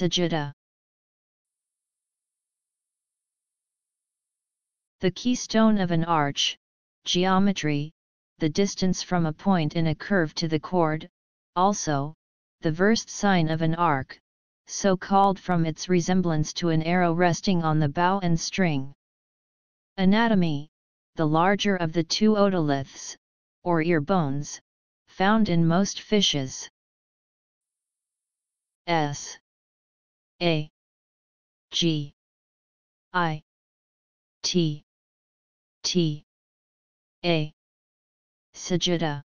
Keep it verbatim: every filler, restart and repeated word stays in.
sagitta. The keystone of an arch, geometry, the distance from a point in a curve to the chord, also, the versed sine of an arc, so called from its resemblance to an arrow resting on the bow and string. Anatomy, the larger of the two otoliths, or ear bones, found in most fishes. S A G I T T A sagitta.